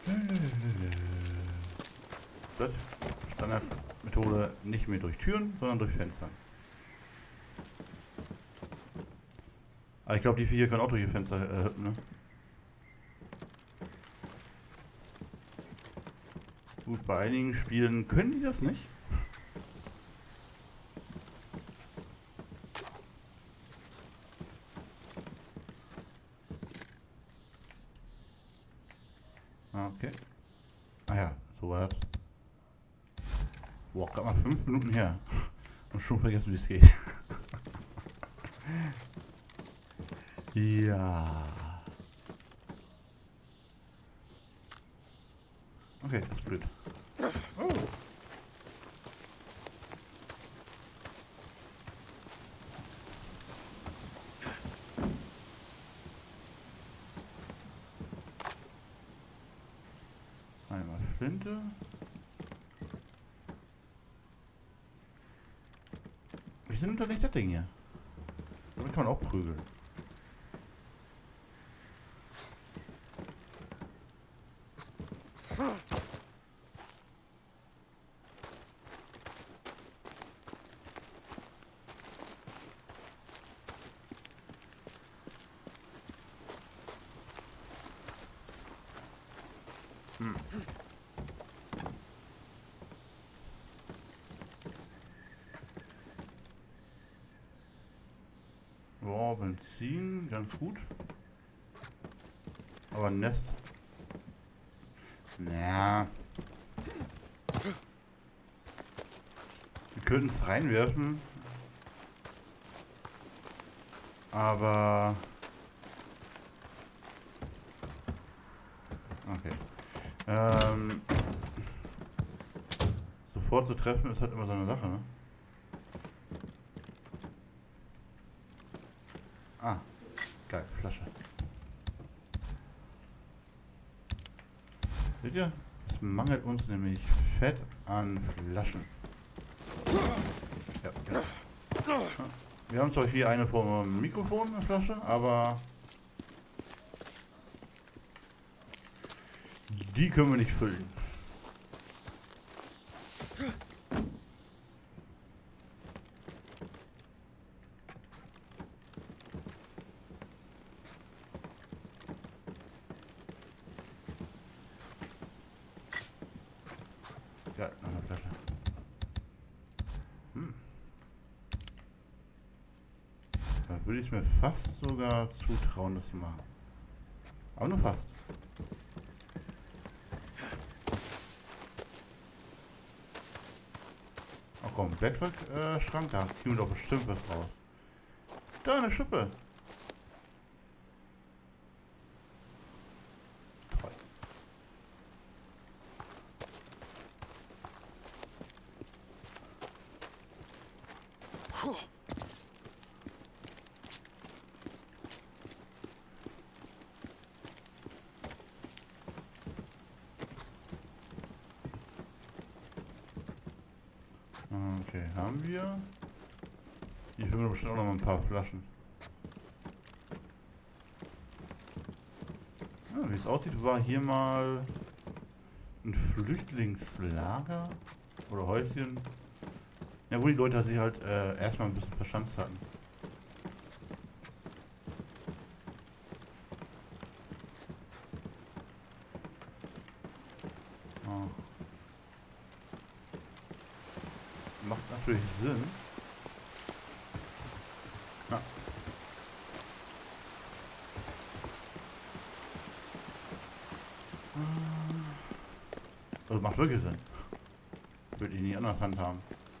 Das Standardmethode nicht mehr durch Türen, sondern durch Fenster. Aber ich glaube, die Viecher können auch durch die Fenster hüpfen, ne? Gut, bei einigen Spielen können die das nicht. Okay. Ah ja, so war das. Boah, gerade mal 5 Minuten her. Und schon vergessen, wie es geht. Ja. Okay, das ist blöd. Oh. Einmal Flinte. Ich nehme doch nicht das Ding hier. Damit kann man auch prügeln. Boah, Benzin, ganz gut. Aber ein Nest. Naja. Wir könnten es reinwerfen. Aber... Okay. Sofort zu treffen ist halt immer so eine Sache, ne? Ah, geil, Flasche. Seht ihr? Es mangelt uns nämlich fett an Flaschen. Ja, genau. Wir haben zwar hier eine vom Mikrofon, eine Flasche, aber die können wir nicht füllen. Ja, noch eine Flasche. Da würde ich mir fast sogar zutrauen, das zu machen. Aber nur fast. Ach komm, Werkzeugschrank, da kriegen wir doch bestimmt was raus. Da, eine Schippe. Toll. Okay, haben wir. Hier finden wir bestimmt auch noch mal ein paar Flaschen. Ja, wie es aussieht, war hier mal ein Flüchtlingslager oder Häuschen. Ja, wo die Leute sich halt erstmal ein bisschen verschanzt hatten. Oh. Macht natürlich Sinn. Ja. Also macht wirklich Sinn. Würde ich nie anders handhaben.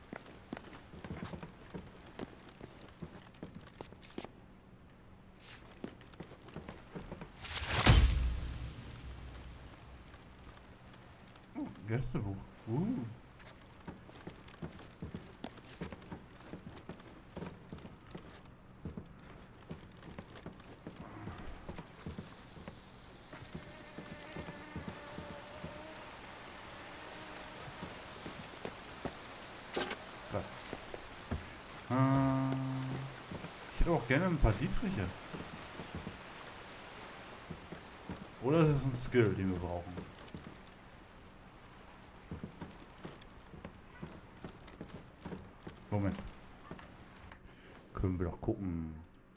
Oh, Gästebuch. Ich hätte auch gerne ein paar Dietriche. Oder ist es ein Skill, den wir brauchen? wir doch gucken.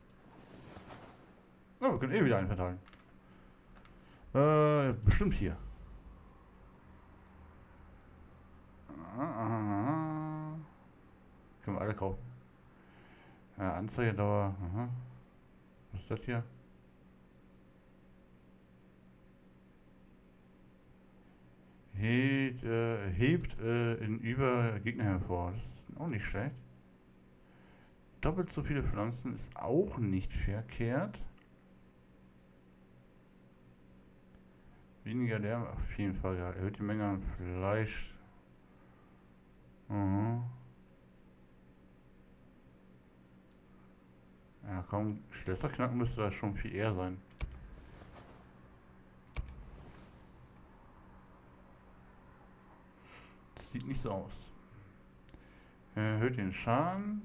Ja, wir können eh wieder einen verteilen. Bestimmt hier. Können wir alle kaufen. Ja, Anzeigedauer. Aha. Was ist das hier? Hebt in über Gegner hervor. Das ist auch nicht schlecht. Doppelt so viele Pflanzen ist auch nicht verkehrt. Weniger Lärm auf jeden Fall. Ja. Erhöht die Menge an Fleisch. Mhm. Ja, komm, Schlösserknacken müsste das schon viel eher sein. Das sieht nicht so aus. Erhöht den Schaden.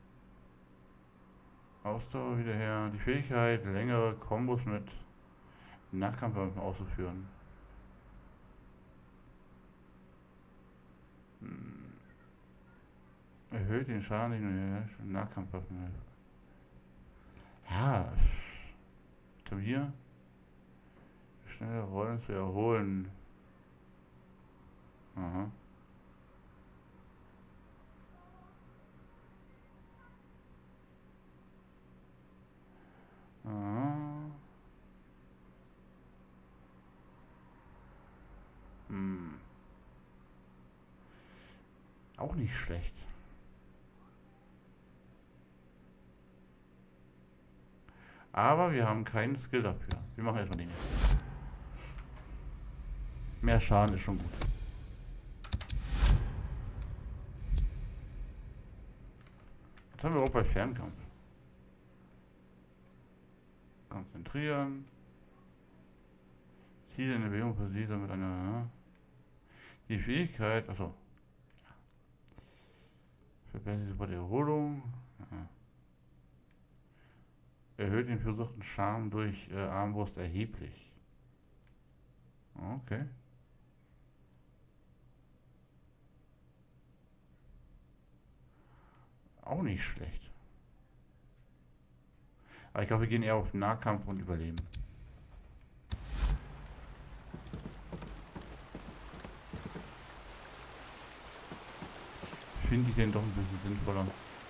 Ausdauer wieder her. Die Fähigkeit, längere Kombos mit Nahkampfwaffen auszuführen. Erhöht den Schaden, den Nahkampfwaffen. Ja. Was haben wir hier? Schnelle Rollen zu erholen. Aha. Aha. Auch nicht schlecht. Aber wir haben keinen Skill dafür. Wir machen erstmal den jetzt. Mehr Schaden ist schon gut. Jetzt haben wir auch bei Fernkampf. Konzentrieren. Ziele in der Bewegung versiegeln mit einer... Die Fähigkeit... Achso. Verbessert die Erholung. Ja. Erhöht den versuchten Charme durch Armbrust erheblich. Okay. Auch nicht schlecht. Aber ich glaube, wir gehen eher auf Nahkampf und Überleben. Finde ich den doch ein bisschen sinnvoller.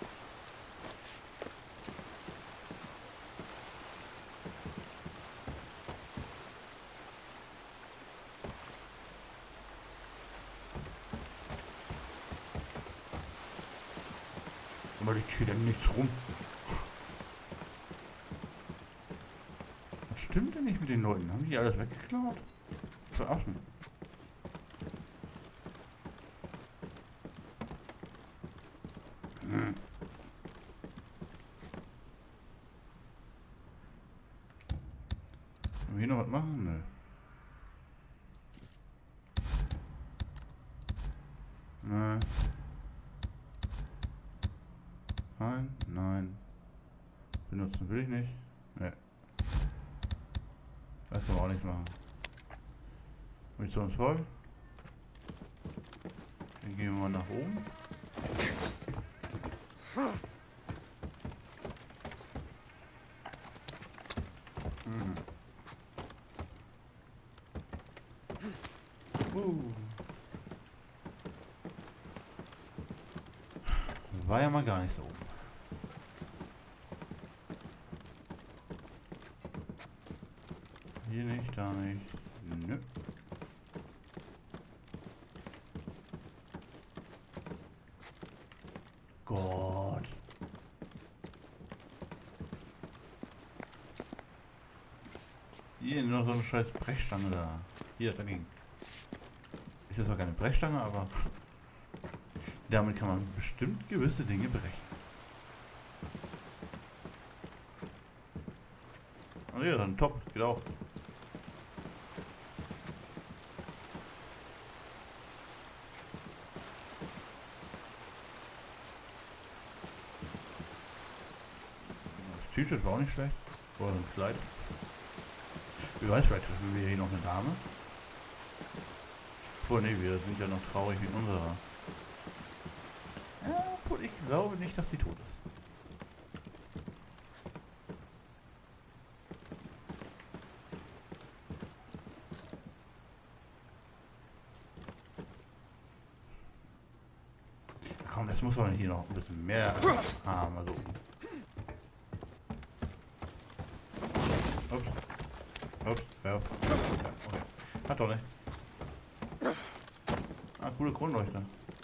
Aber ich kriege dann nichts rum. Was stimmt denn nicht mit den Leuten? Haben die alles weggeklaut? Veraffen. Können wir hier noch was machen? Nö. Nein. Nein, nein. Benutzen will ich nicht. Ne. Das können wir auch nicht machen. Munition ist voll. Dann gehen wir mal nach oben. War ja mal gar nicht so oben. Hier nicht, da nicht. Nö. Gott. Hier noch so eine scheiß Brechstange da. Hier dagegen. Ist jetzt zwar keine Brechstange, aber damit kann man bestimmt gewisse Dinge brechen. Oh ja, dann top, geht auch. Das T-Shirt war auch nicht schlecht. Oder ein Kleid. Wer weiß, vielleicht treffen wir hier noch eine Dame. Oh ne, wir sind ja noch traurig wie unserer. Ja, obwohl ich glaube nicht, dass sie tot ist. Das muss man hier noch ein bisschen mehr haben. Also. Ups. Ups. Ja. Okay. Hat doch nicht. Ah, coole Kronleuchter.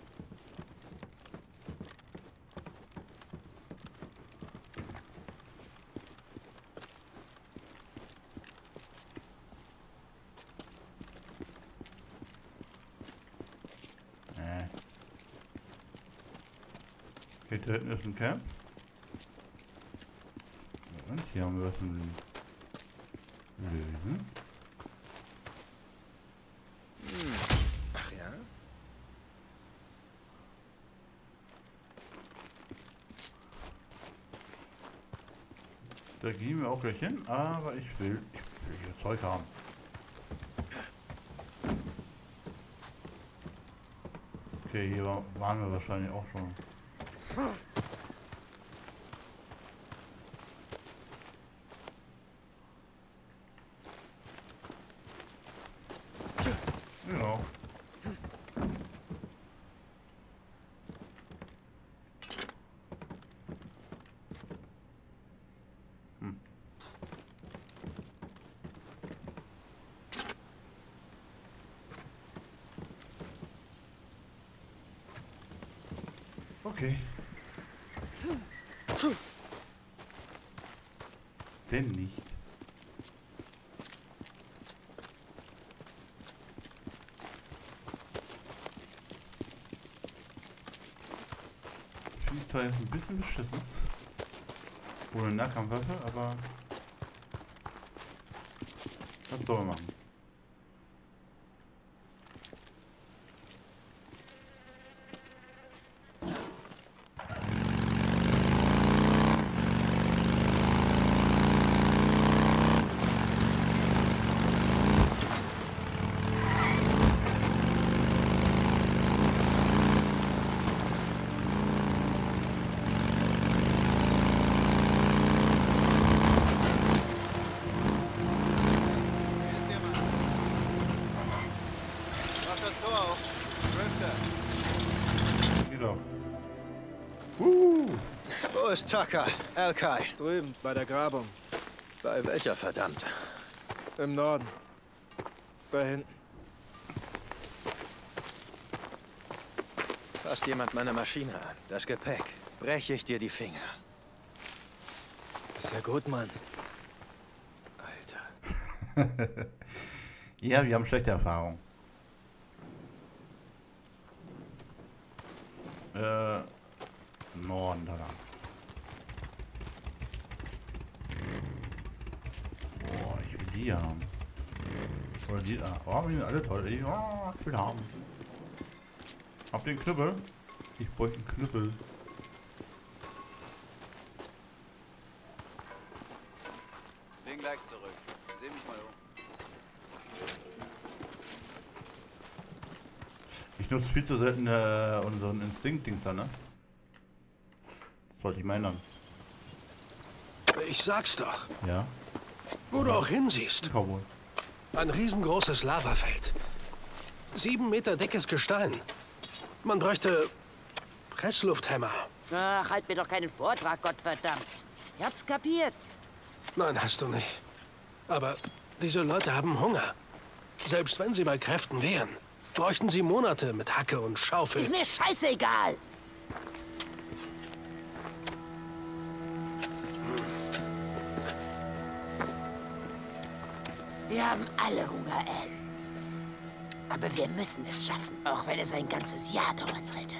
Okay, da hinten ist ein Camp. Und hier haben wir was zum Lösen. Ach ja? Da gehen wir auch gleich hin, aber ich will hier Zeug haben. Okay, hier waren wir wahrscheinlich auch schon. Genau. Okay. Denn nicht. Ich finde zwar jetzt ein bisschen beschissen. Ohne Nahkampfwaffe, aber was soll man machen? Wo ist Tucker? Alkai? Drüben, bei der Grabung. Bei welcher verdammt? Im Norden. Da hinten. Fasst jemand meine Maschine an? Das Gepäck. Breche ich dir die Finger. Ist ja gut, Mann. Alter. Ja, wir haben schlechte Erfahrungen. Norden, da lang. Boah, ich will die haben. Oder die da. Oh, die sind alle toll. Ich will haben. Habt ihr einen Knüppel? Ich bräuchte einen Knüppel. Bin gleich zurück. Seh mich mal um. Ich nutze viel zu selten unseren Instinkt-Dings da, ne? Sollte ich meinen. Ich sag's doch. Ja. Wo du auch hinsiehst. Cowboy. Ein riesengroßes Lavafeld. 7 Meter dickes Gestein. Man bräuchte Presslufthämmer. Ach, halt mir doch keinen Vortrag, Gottverdammt. Ich hab's kapiert. Nein, hast du nicht. Aber diese Leute haben Hunger. Selbst wenn sie bei Kräften wären, bräuchten sie Monate mit Hacke und Schaufel. Ist mir scheißegal. Wir haben alle Hunger, Al. Aber wir müssen es schaffen, auch wenn es ein ganzes Jahr dauern sollte.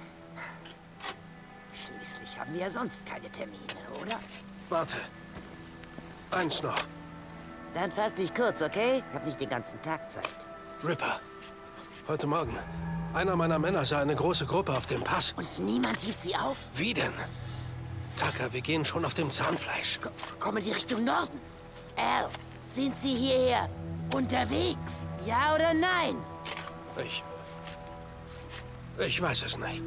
Schließlich haben wir ja sonst keine Termine, oder? Warte. Eins noch. Dann fass dich kurz, okay? Ich hab nicht den ganzen Tag Zeit. Ripper. Heute Morgen. Einer meiner Männer sah eine große Gruppe auf dem Pass. Und niemand hielt sie auf? Wie denn? Tucker, wir gehen schon auf dem Zahnfleisch. Kommen die Richtung Norden? Al, sind sie hierher unterwegs? Ja oder nein? Ich weiß es nicht.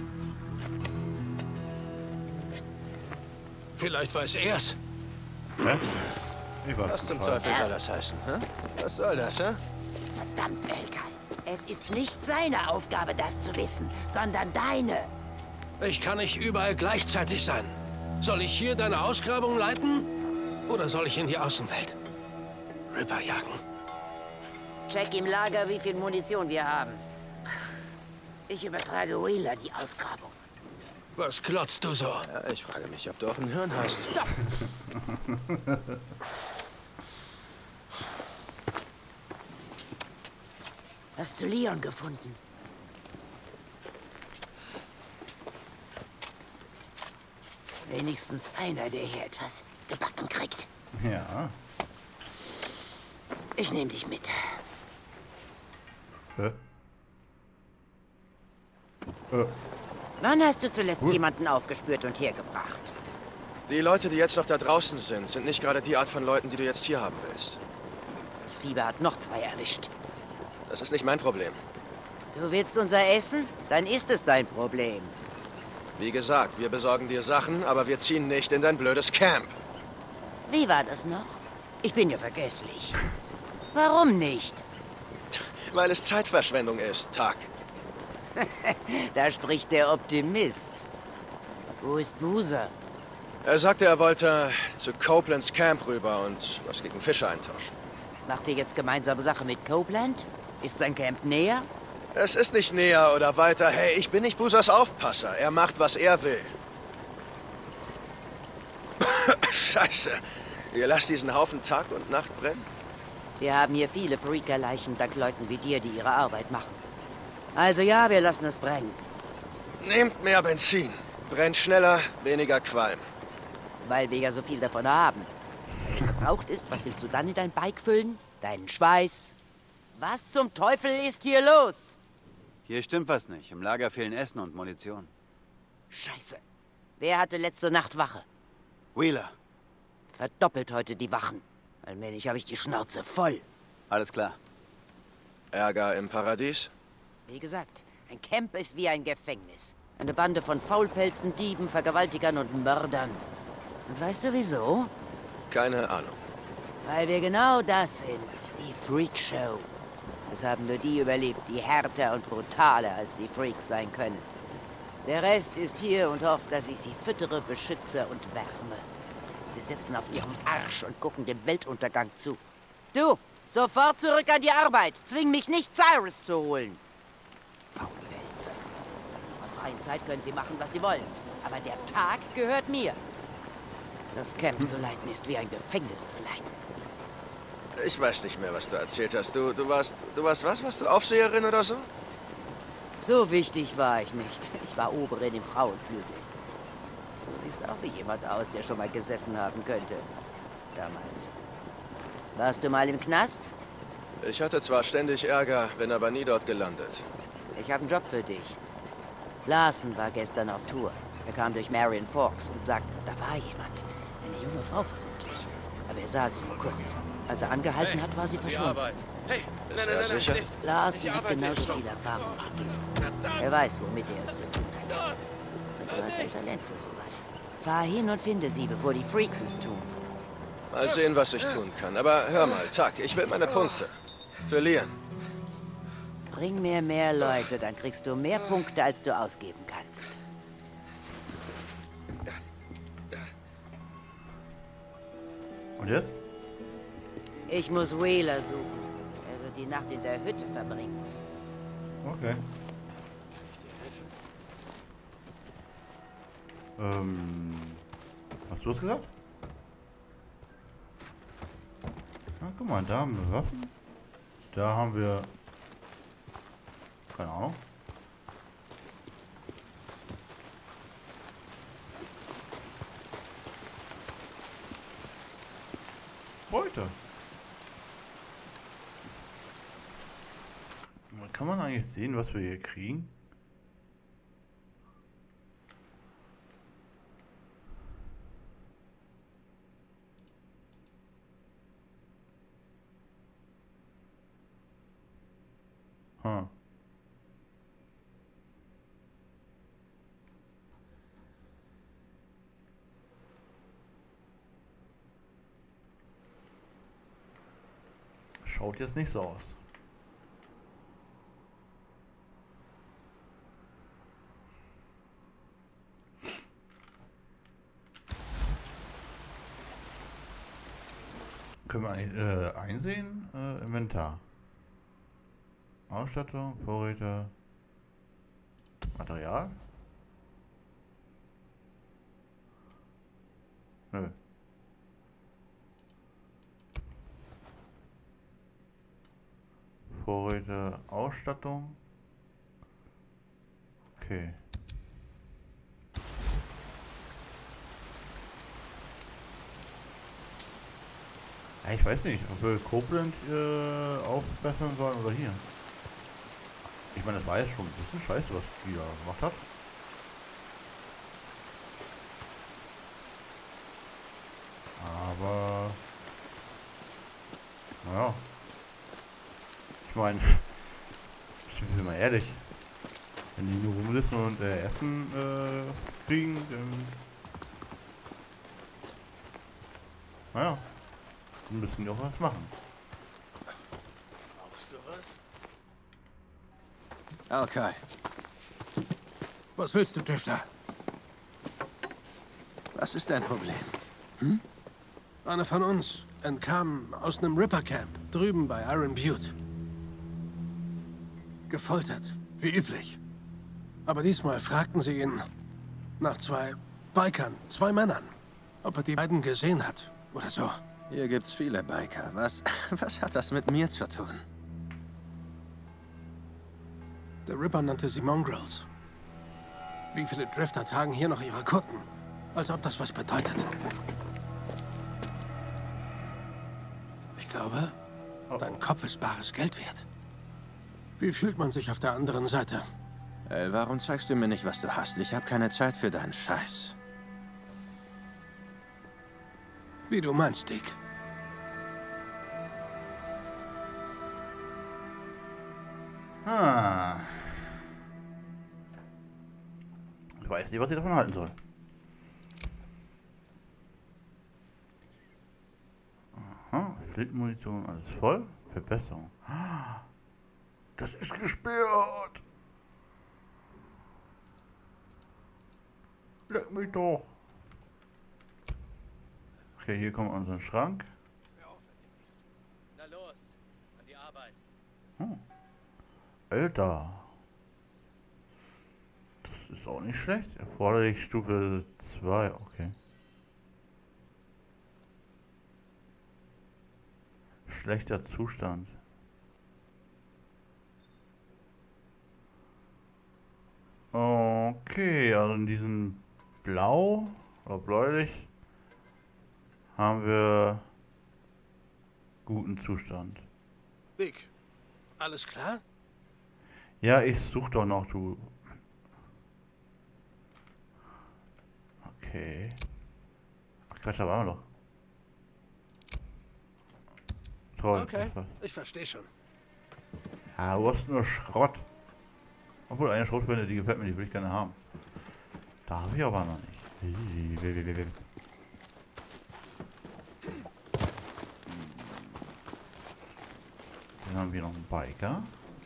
Vielleicht weiß er's. Hä? Ich weiß Was zum Bescheid. Teufel soll das heißen, hä? Was soll das, hä? Verdammt, Elkai. Es ist nicht seine Aufgabe, das zu wissen, sondern deine. Ich kann nicht überall gleichzeitig sein. Soll ich hier deine Ausgrabung leiten? Oder soll ich in die Außenwelt? Ripper jagen. Check im Lager, wie viel Munition wir haben. Ich übertrage Wheeler die Ausgrabung. Was glotzt du so? Ja, ich frage mich, ob du auch ein Hirn hast. Hast du Leon gefunden? Wenigstens einer, der hier etwas gebacken kriegt. Ja. Ich nehme dich mit. Hä? Wann hast du zuletzt jemanden aufgespürt und hergebracht? Die Leute, die jetzt noch da draußen sind nicht gerade die Art von Leuten, die du jetzt hier haben willst. Das Fieber hat noch 2 erwischt. Das ist nicht mein Problem. Du willst unser Essen? Dann ist es dein Problem. Wie gesagt, wir besorgen dir Sachen, aber wir ziehen nicht in dein blödes Camp. Wie war das noch? Ich bin ja vergesslich. Warum nicht? Weil es Zeitverschwendung ist, Tuck. Da spricht der Optimist. Wo ist Boozer? Er sagte, er wollte zu Copelands Camp rüber und was gegen Fische eintauschen. Macht ihr jetzt gemeinsame Sache mit Copeland? Ist sein Camp näher? Es ist nicht näher oder weiter. Hey, ich bin nicht Boozers Aufpasser. Er macht, was er will. Scheiße. Ihr lasst diesen Haufen Tag und Nacht brennen? Wir haben hier viele Freaker-Leichen dank Leuten wie dir, die ihre Arbeit machen. Also ja, wir lassen es brennen. Nehmt mehr Benzin. Brennt schneller, weniger Qualm. Weil wir ja so viel davon haben. Wenn es verbraucht ist, was willst du dann in dein Bike füllen? Deinen Schweiß? Was zum Teufel ist hier los? Hier stimmt was nicht. Im Lager fehlen Essen und Munition. Scheiße. Wer hatte letzte Nacht Wache? Wheeler. Verdoppelt heute die Wachen. Allmählich habe ich die Schnauze voll. Alles klar. Ärger im Paradies? Wie gesagt, ein Camp ist wie ein Gefängnis. Eine Bande von Faulpelzen, Dieben, Vergewaltigern und Mördern. Und weißt du wieso? Keine Ahnung. Weil wir genau das sind. Die Freakshow. Es haben nur die überlebt, die härter und brutaler als die Freaks sein können. Der Rest ist hier und hofft, dass ich sie füttere, beschütze und wärme. Sie sitzen auf ihrem Arsch und gucken dem Weltuntergang zu. Du, sofort zurück an die Arbeit. Zwing mich nicht, Cyrus zu holen. Faulpelze. In ihrer freien Zeit können sie machen, was sie wollen. Aber der Tag gehört mir. Das Camp zu leiten ist wie ein Gefängnis zu leiten. Ich weiß nicht mehr, was du erzählt hast. Du warst was? Warst du Aufseherin oder so? So wichtig war ich nicht. Ich war Oberin im Frauenflügel. Du siehst auch wie jemand aus, der schon mal gesessen haben könnte. Damals. Warst du mal im Knast? Ich hatte zwar ständig Ärger, bin aber nie dort gelandet. Ich habe einen Job für dich. Larsen war gestern auf Tour. Er kam durch Marion Forks und sagte, da war jemand. Eine junge Frau vermutlich. Aber er sah sie nur kurz. Als er angehalten hat, war sie verschwunden. Hey, Ist er sicher? Larsen hat genauso viel Erfahrung wie du. Er weiß, womit er es zu tun hat. Und du hast ein Talent für sowas. Fahr hin und finde sie, bevor die Freaks es tun. Mal sehen, was ich tun kann. Aber hör mal, Tuck, ich will meine Punkte. Für Leon. Bring mir mehr Leute, dann kriegst du mehr Punkte, als du ausgeben kannst. Und jetzt? Ich muss Wheeler suchen. Er wird die Nacht in der Hütte verbringen. Okay. Hast du was gesagt? Na, guck mal, da haben wir Waffen. Da haben wir... Keine Ahnung. Beute. Kann man eigentlich sehen, was wir hier kriegen? Hm. Schaut jetzt nicht so aus. Können wir eigentlich einsehen? Inventar. Ausstattung, Vorräte, Material. Nö. Vorräte, Ausstattung. Okay. Ja, ich weiß nicht, ob wir Koblenz aufbessern sollen oder hier. Ich meine, das war jetzt schon ein bisschen scheiße, was die da gemacht hat. Aber... Naja. Ich meine, ich bin mal ehrlich. Wenn die nur rumsitzen und Essen kriegen, dann... Naja. Dann müssen die auch was machen. Brauchst du was? Okay. Was willst du, Drifter? Was ist dein Problem? Einer von uns entkam aus einem Ripper-Camp drüben bei Iron Butte. Gefoltert, wie üblich. Aber diesmal fragten sie ihn nach 2 Bikern, 2 Männern, ob er die beiden gesehen hat oder so. Hier gibt's viele Biker. Was hat das mit mir zu tun? Der Ripper nannte sie Mongrels. Wie viele Drifter tragen hier noch ihre Kutten? Als ob das was bedeutet. Ich glaube, dein Kopf ist bares Geld wert. Wie fühlt man sich auf der anderen Seite? Ey, warum zeigst du mir nicht, was du hast? Ich habe keine Zeit für deinen Scheiß. Wie du meinst, Dick. Ah. Ich weiß nicht, was ich davon halten soll. Aha, Flintmunition, alles voll. Verbesserung. Das ist gesperrt. Leck mich doch. Okay, hier kommt unser Schrank. Na los, an die Arbeit. Alter. Das ist auch nicht schlecht. Erforderlich Stufe 2, okay. Schlechter Zustand. Okay, also in diesem Blau oder bläulich haben wir guten Zustand. Dick, alles klar? Ja, ich suche doch noch, du. Okay. Ach Quatsch, da waren wir doch. Toll. Okay, ich verstehe schon. Ja, du hast nur Schrott. Obwohl, eine Schrotflinte, die gefällt mir, die will ich gerne haben. Da habe ich aber noch nicht. Dann haben wir noch einen Biker.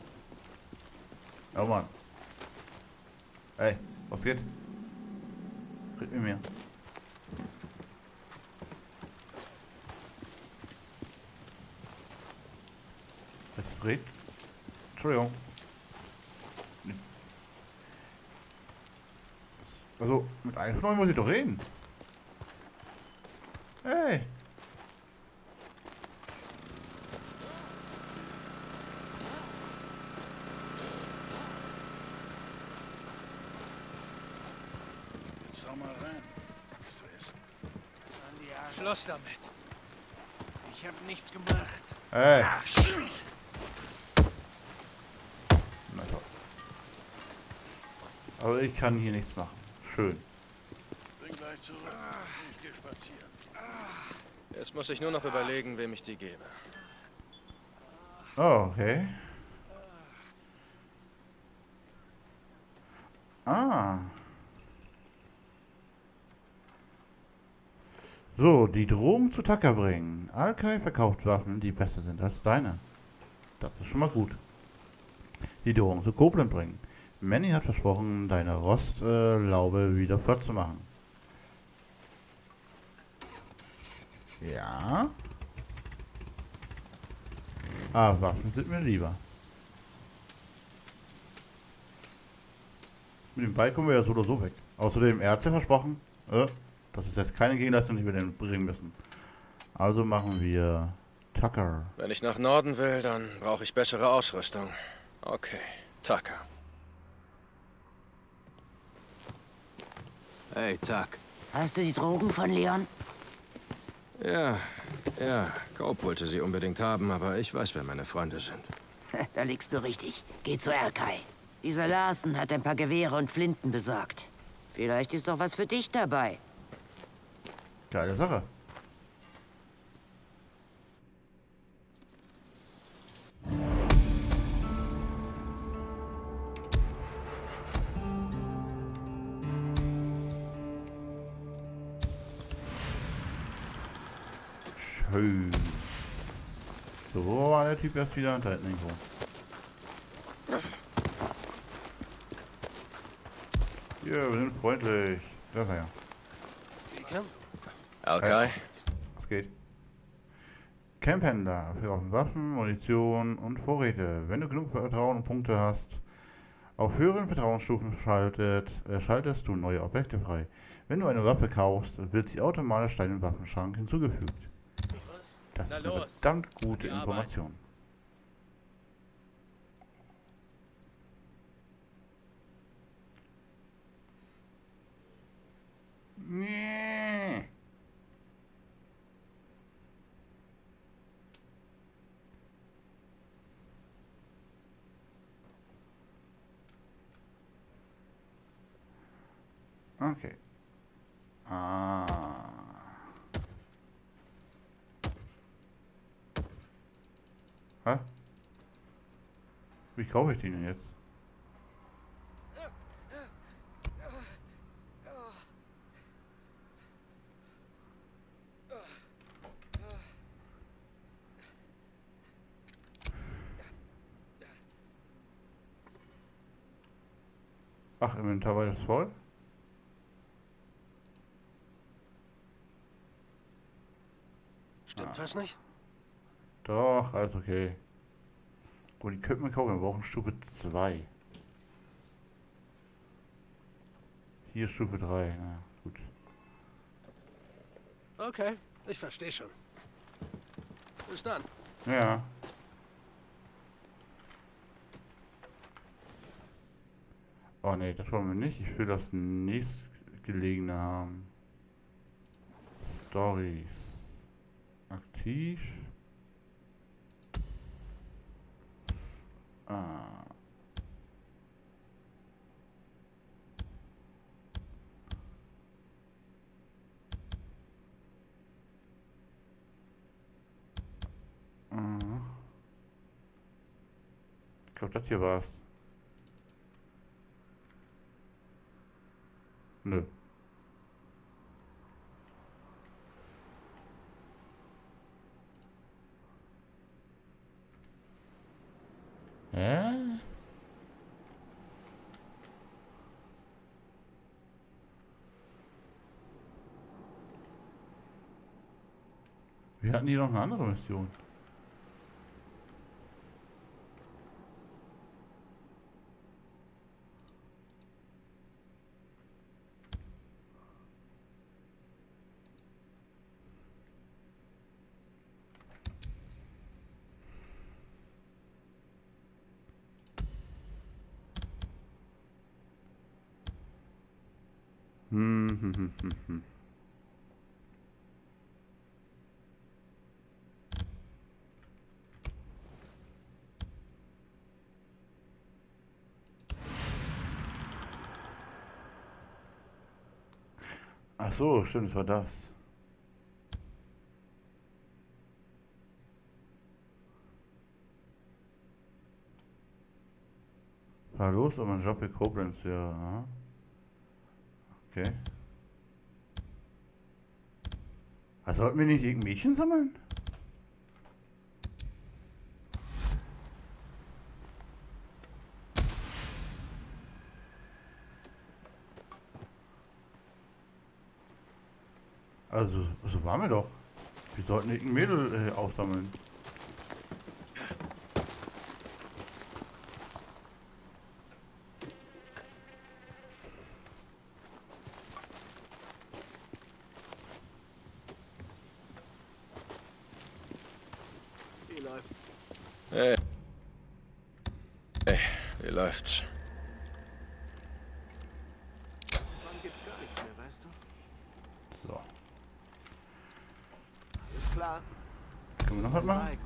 Oh Mann. Ey, was geht? Red mit mir. Jetzt red. Entschuldigung. Also, mit einem von euch muss ich doch reden. Hey. Jetzt hau mal rein. Willst du essen? Schluss damit. Ich habe nichts gemacht. Hey. Ach, Scheiße. Na toll. Aber ich kann hier nichts machen. Schön. Bin gleich zurück. Ich gehe spazieren. Jetzt muss ich nur noch überlegen, wem ich die gebe. Oh, okay. Ah. So, die Drohung zu Tucker bringen. Alkai verkauft Waffen, die besser sind als deine. Das ist schon mal gut. Die Drohung zu Koblenz bringen. Manny hat versprochen, deine Rostlaube wieder flott zu machen. Ja. Ah, Waffen sind mir lieber. Mit dem Ball kommen wir ja so oder so weg. Außerdem, er hat ja versprochen, das ist jetzt keine Gegenleistung, die wir den bringen müssen. Also machen wir Tucker. Wenn ich nach Norden will, dann brauche ich bessere Ausrüstung. Okay, Tucker. Hey, Tuck. Hast du die Drogen von Leon? Ja, Cope wollte sie unbedingt haben, aber ich weiß, wer meine Freunde sind. Da liegst du richtig. Geh zu Erkai. Dieser Larsen hat ein paar Gewehre und Flinten besorgt. Vielleicht ist doch was für dich dabei. Geile Sache. Schön. So, wo war der Typ erst wieder? Da hinten irgendwo. Ja, wir sind freundlich. Da ist er ja. Okay. Was geht? Camphändler für Waffen, Munition und Vorräte. Wenn du genug Vertrauen und Punkte hast, auf höheren Vertrauensstufen schaltest du neue Objekte frei. Wenn du eine Waffe kaufst, wird sie automatisch deinem Waffenschrank hinzugefügt. Das ist eine verdammt gute Information. Nee. Okay. Ah. Hä? Wie kaufe ich die denn jetzt? Ach, Inventar war das voll? Stimmt was nicht? Doch, alles okay. Gut, die könnten wir kaufen, wir brauchen Stufe 2. Hier Stufe 3, na gut. Okay, ich verstehe schon. Bis dann. Ja. Oh ne, das wollen wir nicht. Ich will das nächstgelegene haben. Stories. Aktiv. Ah. Ich glaube, das hier war's. Nö. Hä? Wir hatten hier noch eine andere Mission. Hm. Ach so, stimmt, es war das. Fahr los, um einen Job in Koblenz, ja. Aha. Okay. Also sollten wir nicht irgendein Mädchen sammeln? Also waren wir doch. Wir sollten irgendein Mädel aufsammeln. Hey. Hey, wie läuft's? Wann gibt's gar nichts mehr, weißt du? So. Alles klar. Können wir noch was machen? Mike,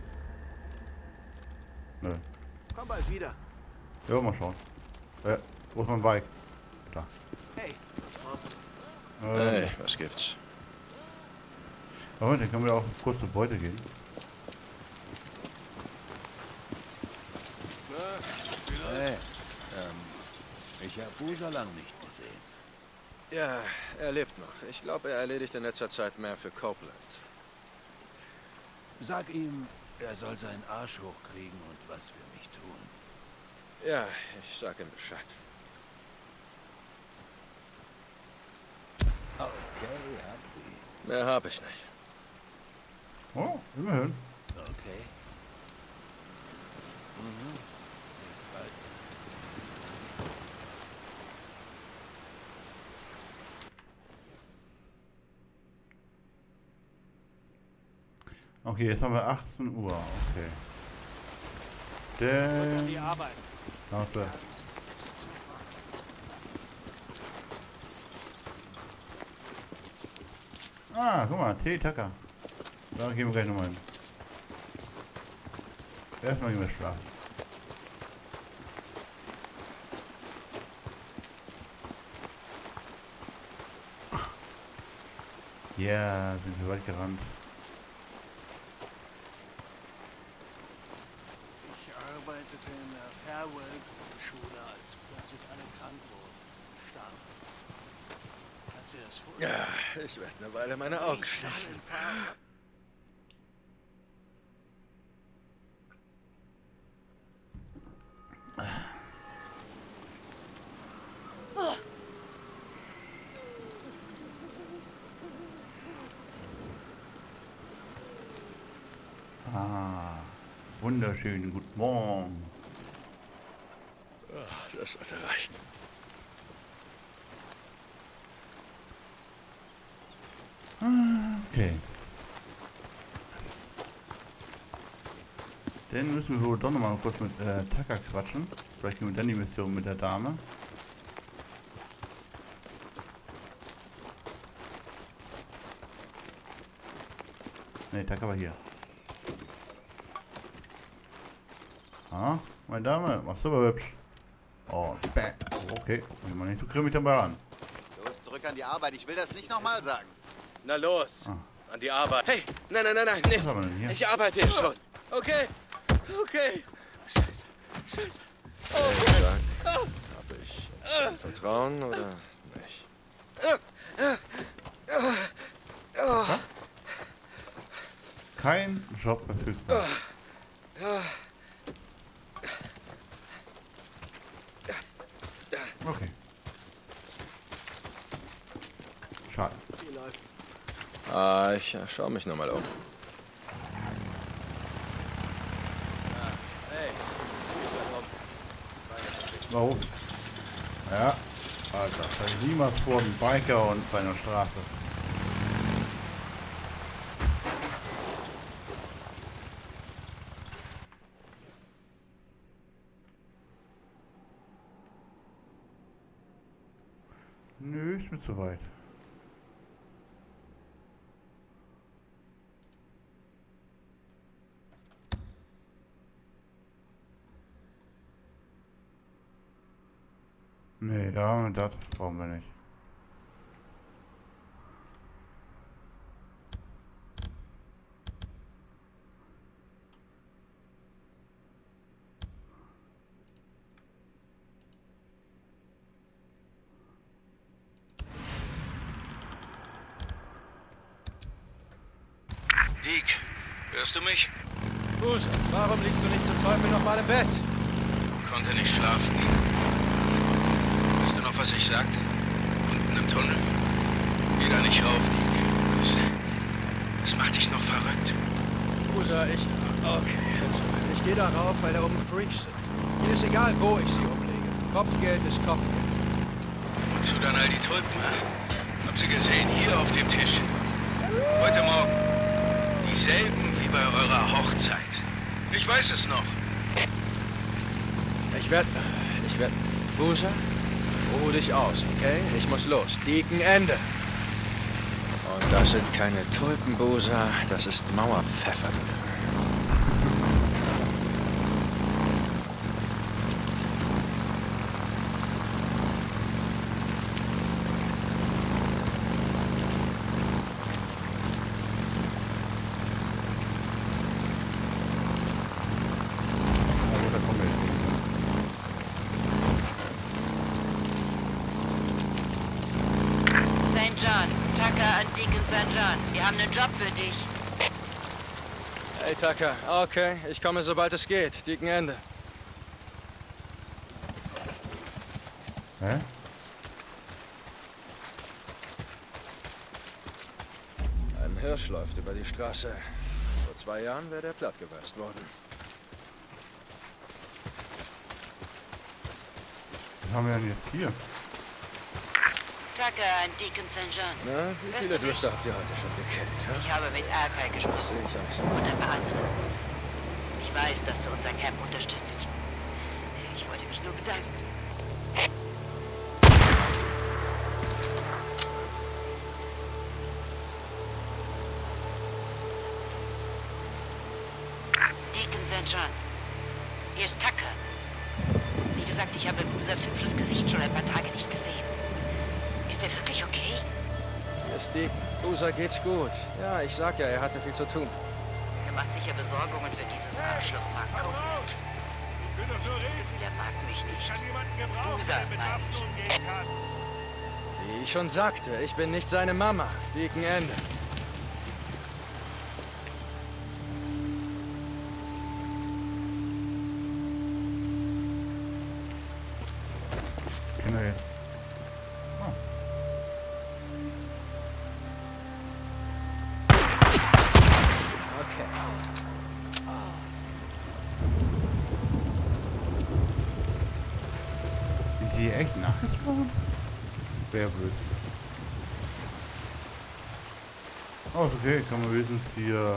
Nö. komm bald wieder. Ja, mal schauen. Wo ist mein Bike? Da. Hey, was brauchst du? Hey, was gibt's? Moment, dann können wir auch kurz zur Beute gehen. Hey, ich habe Busa lang nicht gesehen. Ja, er lebt noch. Ich glaube, er erledigt in letzter Zeit mehr für Copeland. Sag ihm, er soll seinen Arsch hochkriegen und was für mich tun. Ja, ich sag ihm Bescheid. Okay, hab sie. Mehr hab ich nicht. Oh, immerhin. Okay. Bis bald. Okay, jetzt haben wir 18 Uhr. Okay. An die Arbeit. Warte. Ah, guck mal, Teetacker. Da gehen wir gleich nochmal hin. Erstmal gehen wir schlafen. Ja, sind wir weit gerannt. Ich arbeitete in der Farewell-Schule, als plötzlich alle krank wurden und starben. Kannst du dir das vorstellen? Ja, ich werde eine Weile meine Augen schließen. Ah, wunderschönen guten Morgen. Das sollte reichen. Okay. Dann müssen wir wohl doch nochmal kurz mit Tucker quatschen. Vielleicht gehen wir dann die Mission mit der Dame. Ne, Tucker war hier. Ah, meine Dame, machst du aber hübsch. Oh, bäh. Okay, guck mal nicht so grimmig dabei an. Los, zurück an die Arbeit. Ich will das nicht nochmal sagen. Na los. Ah. An die Arbeit. Hey, nein, Was nicht. haben wir denn hier? Ich arbeite hier schon. Okay, okay. Scheiße, scheiße. Sag, habe ich jetzt Vertrauen oder nicht? Kein Job verfügbar. Okay. Schade. Wie läuft's? Ich schau mich nochmal um. Hey, Warum? Ja. Alter, niemals vor dem Biker und seiner Straße. Nö, ist mir zu weit. Nee, das brauchen wir nicht. Deke, hörst du mich? Busa, warum liegst du nicht zum Teufel nochmal im Bett? Konnte nicht schlafen. Weißt du noch, was ich sagte? Unten im Tunnel. Geh da nicht rauf, Deke. Das macht dich noch verrückt. Busa, okay, also, ich gehe darauf, weil da oben Freaks sind. Mir ist egal, wo ich sie umlege. Kopfgeld ist Kopfgeld. Wozu dann all die Tulpen, hä? Hab sie gesehen, hier auf dem Tisch. Heute Morgen. Dieselben wie bei eurer Hochzeit. Ich weiß es noch. Ich werd... Boozer, ruh dich aus, okay? Ich muss los. Deacon Ende. Und das sind keine Tulpen, Boozer. Das ist Mauerpfeffer. St. John, Tucker an Deacon St. John. Wir haben einen Job für dich. Hey, Tucker. Okay, ich komme, sobald es geht. Deacon Ende. Hä? Ein Hirsch läuft über die Straße. Vor 2 Jahren wäre der plattgewalzt worden. Was haben wir denn jetzt hier? Tucker an Deacon St. John. Na, wie Hörst viele du mich? Drifter habt ihr heute schon gekillt? Ja? Ich habe mit Alkai gesprochen. Sehe ich auch so. Und ein paar andere. Ich weiß, dass du unser Camp unterstützt. Ich wollte mich nur bedanken. Deacon St. John. Hier ist Tucker. Wie gesagt, ich habe Boozers hübsches Gesicht schon ein paar Tage nicht gesehen. Ist er wirklich okay? Hier ist Deacon. Boozer geht's gut. Ja, ich sag ja, er hatte viel zu tun. Er macht sicher Besorgungen für dieses Arschloch Mark Copeland. Ich habe das Gefühl, er mag mich nicht. Boozer, meine ich. Wie ich schon sagte, ich bin nicht seine Mama. Deacon Ende. Kinder jetzt. Oh. Okay. Sind die echt nachgesprochen? Sehr blöd. Oh, ist okay, kann man wenigstens hier...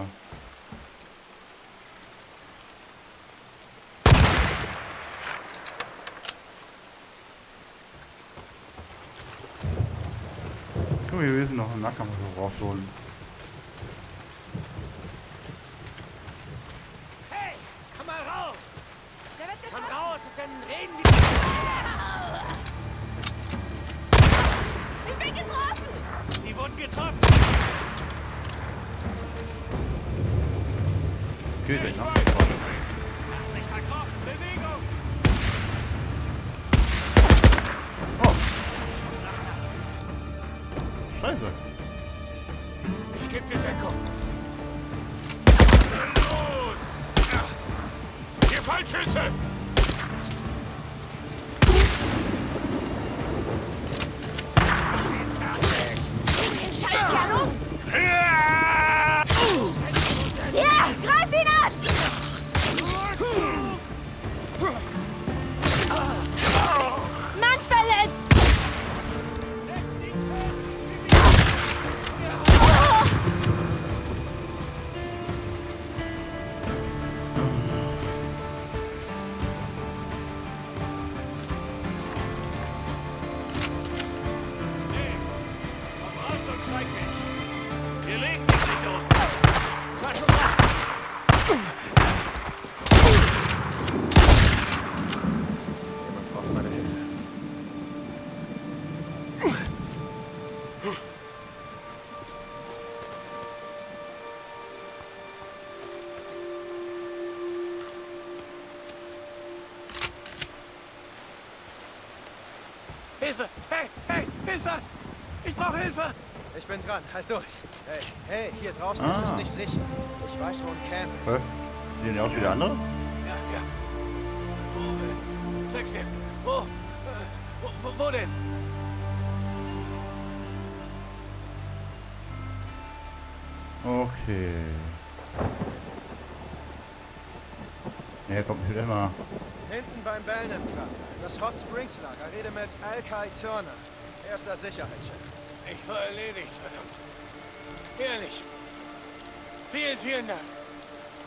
Kann man hier wenigstens noch einen Nahkampf so rausholen. Hey, komm mal raus! Der wird Komm geschossen! raus und dann reden wir. Ich bin getroffen! Die wurden getroffen. Okay, der Macht sich verkrochen. Bewegung. Oh! Scheiße! Ich geb dir Deckung. Los! Hier Fallschüsse! Scheiß Kerl! Ja, greif ihn an! Mann verletzt! Komm raus und schreib dich. Wir legen dich nicht um. Versprochen. Jemand braucht meine Hilfe. Hilfe! Hey, hey, Hilfe! Ich brauche Hilfe! Ich bin dran, halt durch. Hey, hier draußen ist es nicht sicher. Ich weiß, wo ein Camp ist. Hä? Sehen die aus wie der andere? Ja, ja. Sag's mir. Wo denn? Okay. Ja, kommt wieder mal. Hinten beim Belknap-Krater. Das Hot Springs Lager. Rede mit Alkai Turner. Erster Sicherheitschef. Ich war erledigt, verdammt. Ehrlich. Vielen, vielen Dank.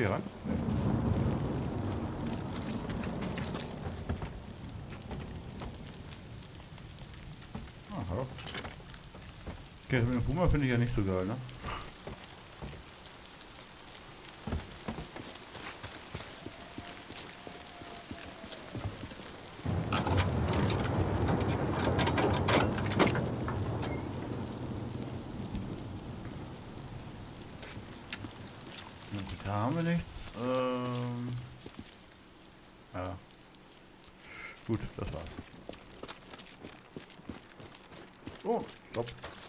wir hier ran? Aha. Okay, mit dem Puma finde ich ja nicht so geil, ne? Da haben wir nichts. Ja. Gut, das war's. Oh, stopp.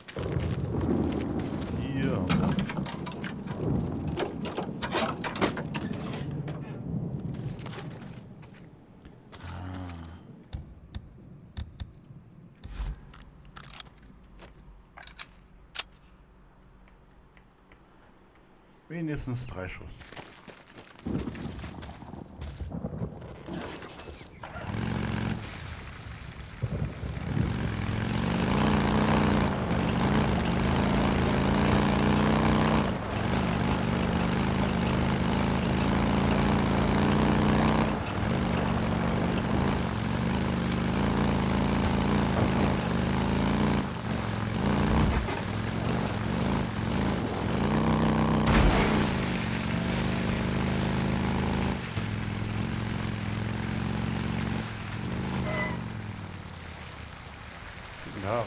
Hier. Wenigstens 3 Schuss. Ja.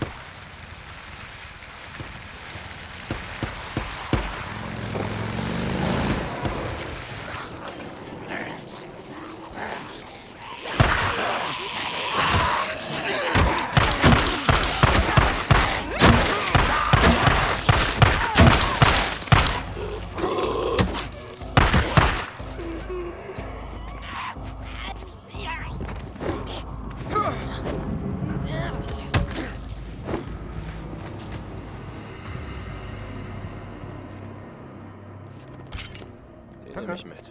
Nehme ich mit.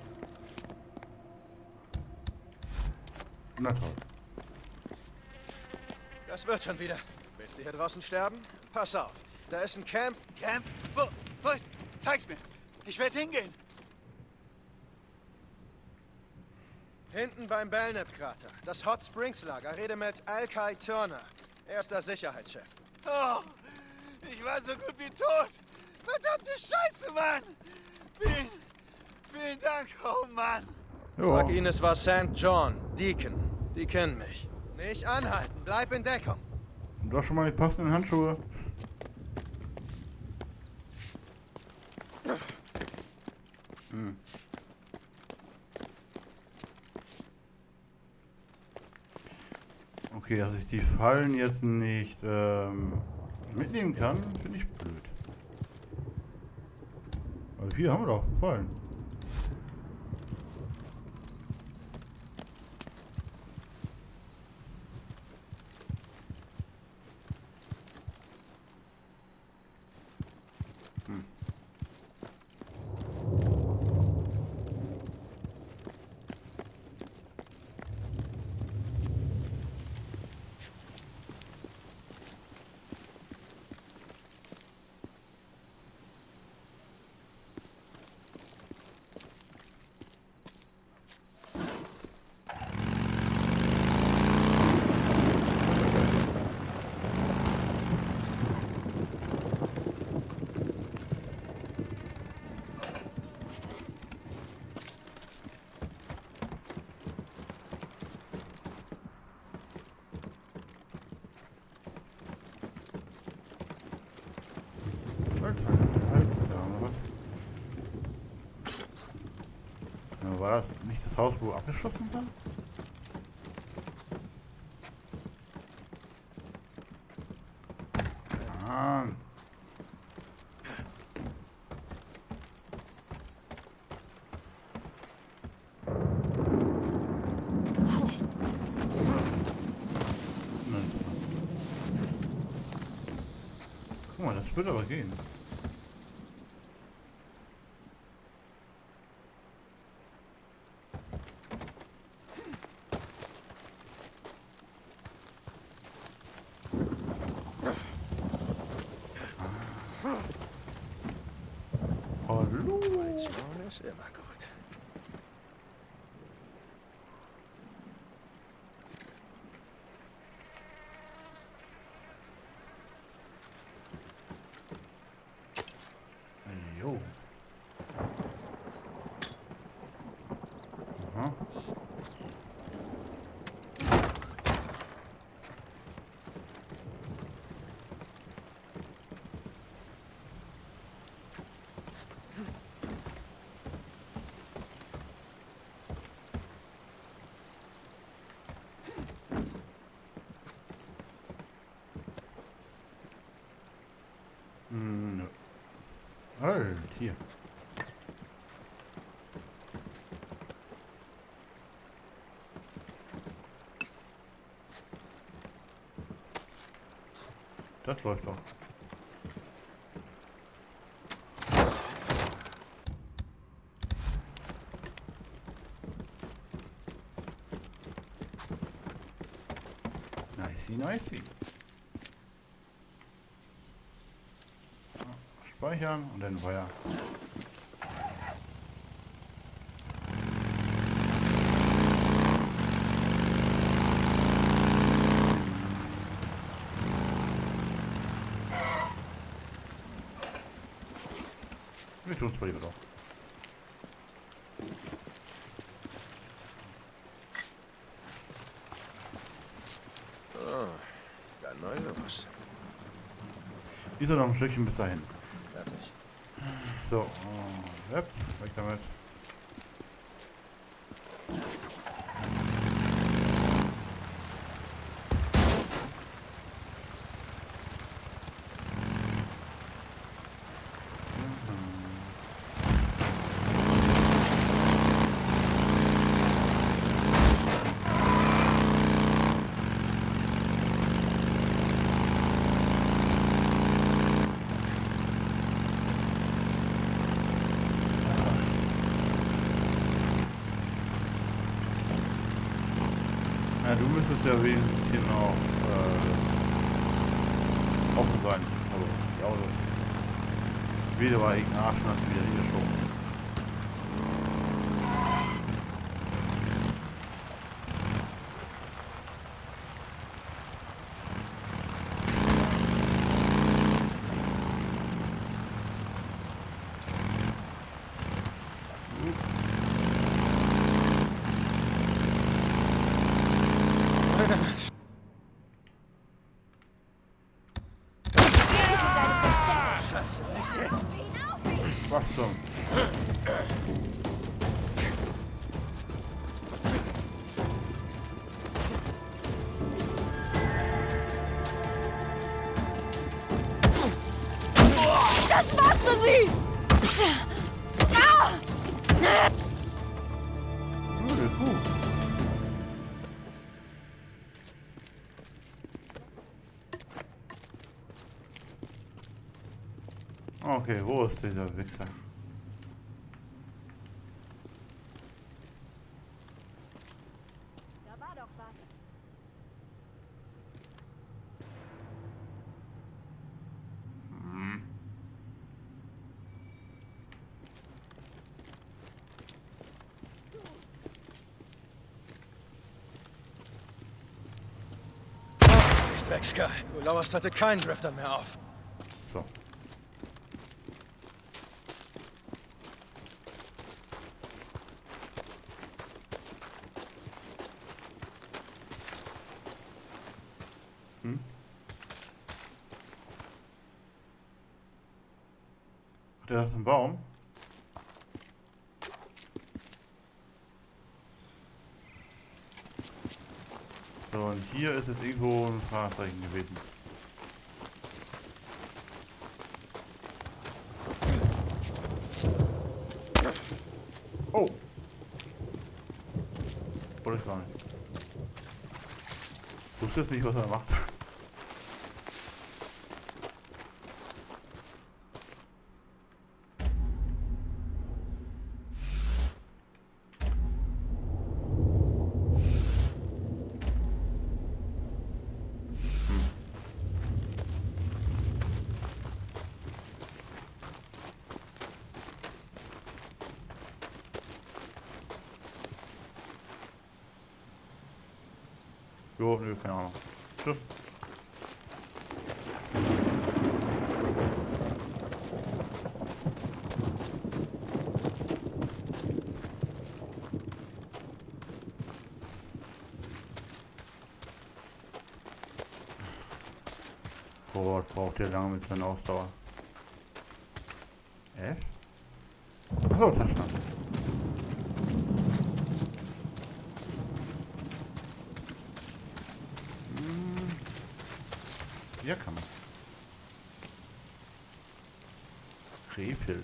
Na toll. Das wird schon wieder. Willst du hier draußen sterben? Pass auf. Da ist ein Camp. Camp? Wo ist? Zeig's mir. Ich werde hingehen. Hinten beim Belknap-Krater. Das Hot Springs Lager. Rede mit Alkai Turner. Er ist der Sicherheitschef. Oh, ich war so gut wie tot. Verdammte Scheiße, Mann. Vielen Dank, oh Mann. Sag ihnen, es war St. John, Deacon. Die kennen mich. Nicht anhalten, bleib in Deckung. Und doch schon mal die passenden Handschuhe. Okay, dass ich die Fallen jetzt nicht mitnehmen kann, finde ich blöd. Aber hier haben wir doch Fallen. War das nicht das Haus, wo abgeschlossen war? Ah. Guck mal, das wird aber gehen. Hallo. Ist immer gut. Gold. Hier. Das läuft doch. Nicey. Speichern und dann weiter. Wir tun es mal lieber doch. Oh, dann mal los. Ist noch ein Stückchen bis dahin. Fertig. So, weg damit. Ja, du müsstest ja wenigstens hier noch offen sein. Also, die Auto. Wieder war irgendein Arsch nach wieder hingeschoben. Scheiße, was jetzt? Was zum? Das war's für Sie! Ah! Gut. Okay, wo ist dieser Wichser? Da war doch was. Nicht weg, Sky. Du lauerst heute keinen Drifter mehr auf. So. Der ist ein Baum. So, und hier ist jetzt irgendwo ein Fahrzeichen gewesen. Oh! Wollte ich gar nicht. Ich wusste jetzt nicht, was er macht. Jo, nö, keine Ahnung. Tschüss. Boah, braucht ihr lange mit seiner Ausdauer. Achso, Taschenlampe. Ja, kann man. Krefeld.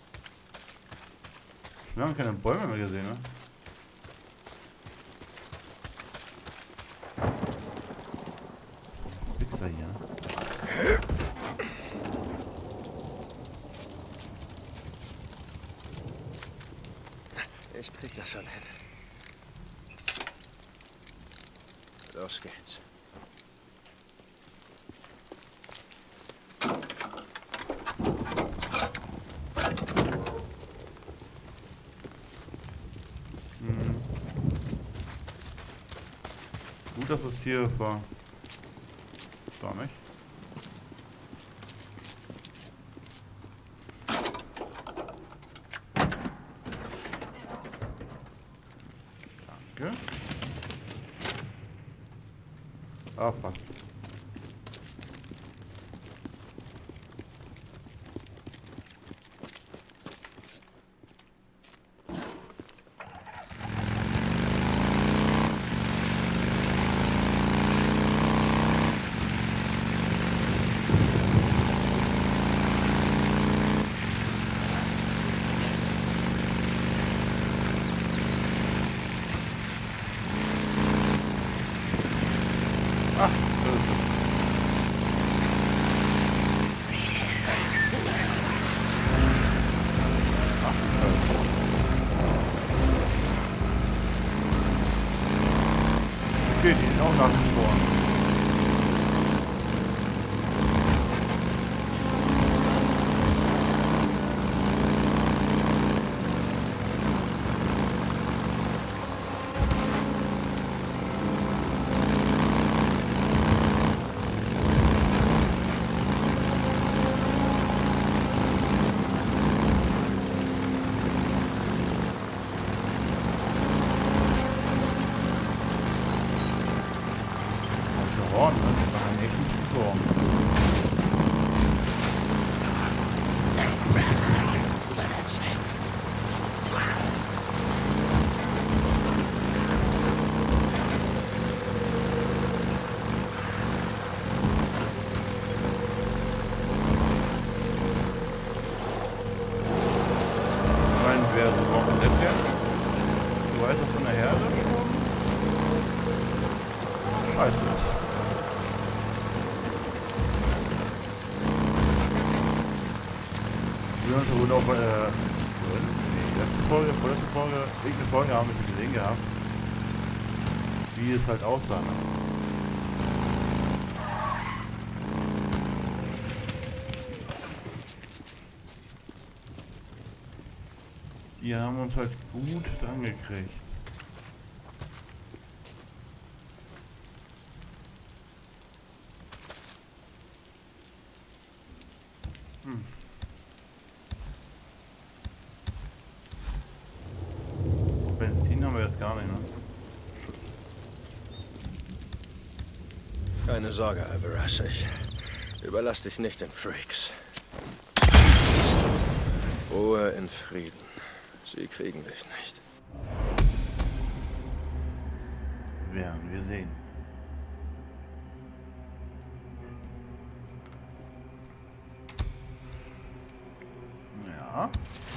Wir haben keine Bäume mehr gesehen, ne? Wichser hier. Ich krieg das schon hin. Los geht's. Gut, dass es hier war. Gar nicht. Danke. Ah, fast. Okay, die sind auch nach wie vor. Horn, ne? Das war ein echtes Tor. Wer so warum das denn? Du weißt das von der Herde schon? Scheiße. Wir haben uns wohl auch letzte Folge, vorletzte Folge, irgendeine Folge haben wir gesehen gehabt, wie es halt aussah. Ne? Die haben uns halt gut dran gekriegt. Benzin haben wir jetzt gar nicht, ne? Keine Sorge, Alvarez. Ich überlass dich nicht den Freaks. Ruhe in Frieden. Sie kriegen dich nicht. Werden wir sehen. Ja.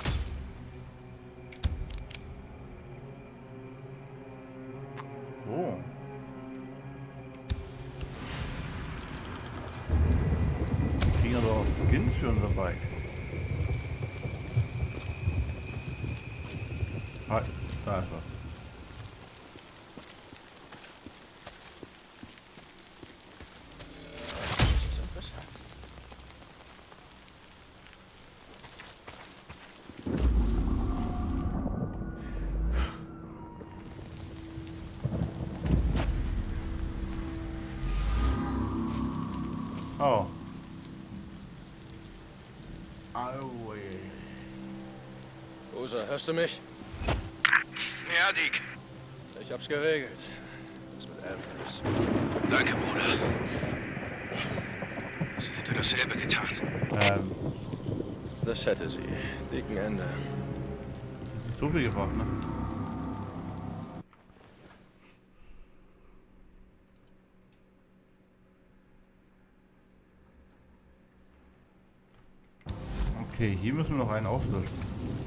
Oh. Wir kriegen aber auch Skins für unser Bike. Halt, da ist was. Oh. Aue. Rosa, hörst du mich? Ja, Dick. Ich hab's geregelt. Was mit Alvarez? Danke, Bruder. Sie hätte dasselbe getan. Das hätte sie. Dicken Ende. So viel gebracht, ne? Okay, hier müssen wir noch einen auslöschen.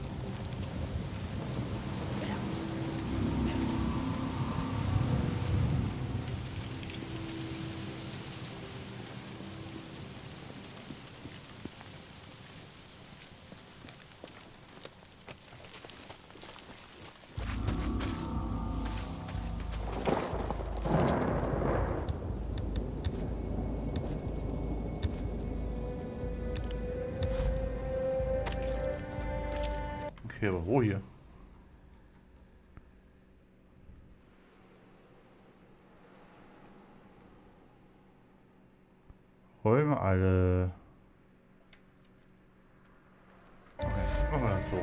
Okay, aber wo hier? Räume alle. Okay, machen wir das so.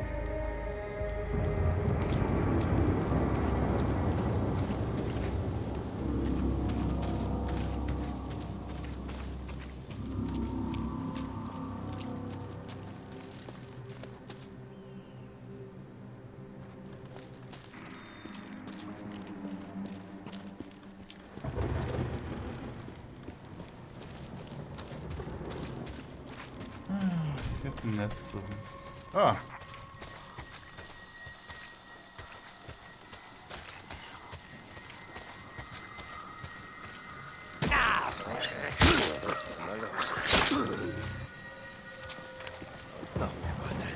Jetzt ein Nest suchen. Ah! Noch mehr Beute.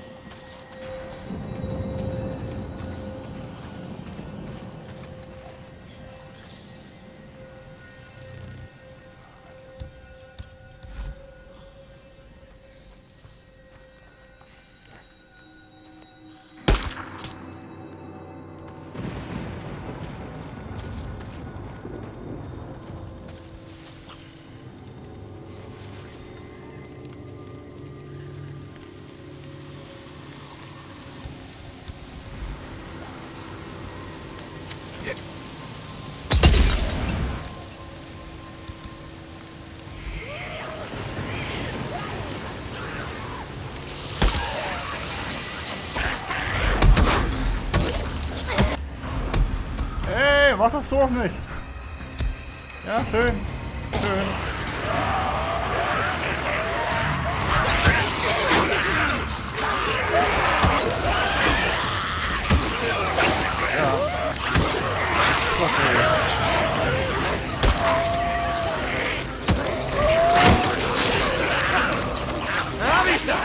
Mach das so nicht. Ja, schön. Schön. Ja. Okay. Hab ich das!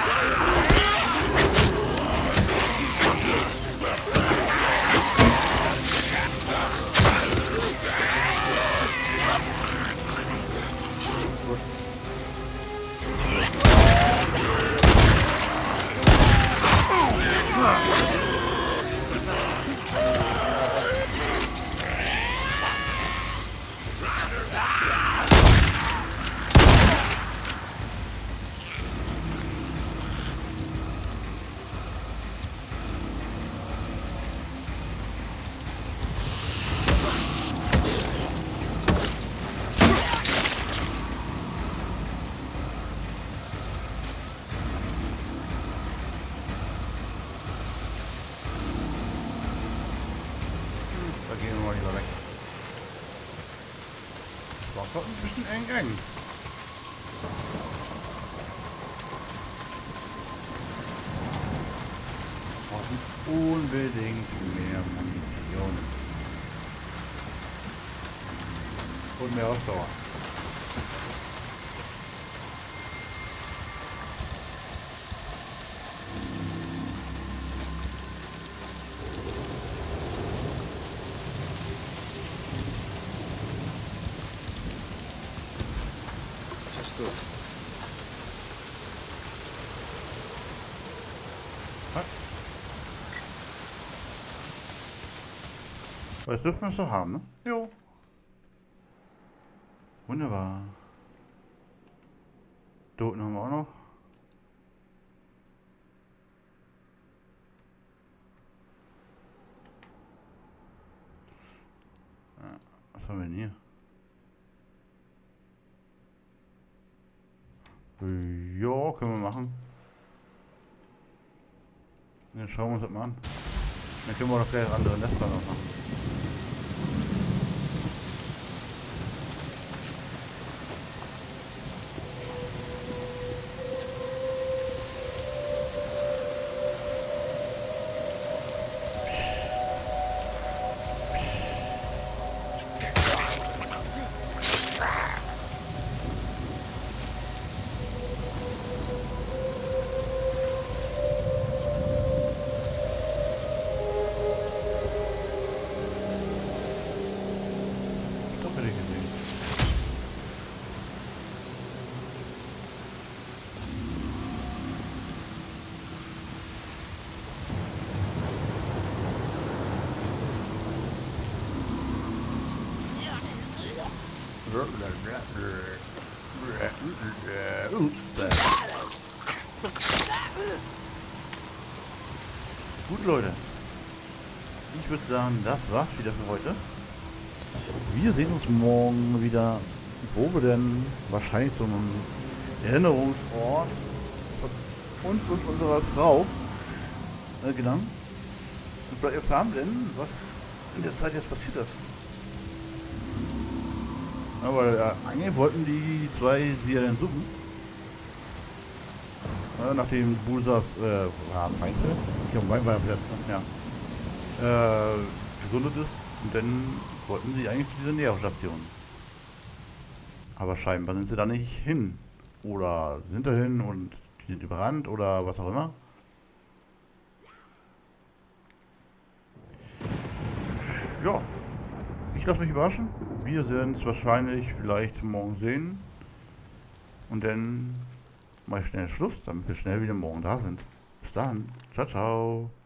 Da gehen wir mal lieber weg. War doch ein bisschen eng. Wir brauchen unbedingt mehr Munition. Und mehr Ausdauer. Gut. Was? Das dürfen wir so haben, ne? Jo. Wunderbar. Da unten haben wir auch noch. Ja, was haben wir denn hier? Ja, können wir machen. Dann schauen wir uns das mal an. Dann können wir doch gleich andere Nester noch machen. hätte ich gesehen. Gut, Leute. Ich würde sagen, das war's wieder für heute. Wir sehen uns morgen wieder, wo wir denn wahrscheinlich zu einem Erinnerungsort und unserer Frau gelangen. Und vielleicht erfahren denn, was in der Zeit jetzt passiert ist. Aber eigentlich wollten die zwei sie ja dann suchen. Nachdem Busas Feinde, ich habe meinen ja, gesundet ist. Und dann wollten sie eigentlich zu dieser Näherstation. Aber scheinbar sind sie da nicht hin. Oder sind dahin und die sind überrannt oder was auch immer. Ja, ich lasse mich überraschen. Wir werden es wahrscheinlich vielleicht morgen sehen. Und dann mache ich schnell Schluss, damit wir schnell wieder morgen da sind. Bis dann. Ciao, ciao.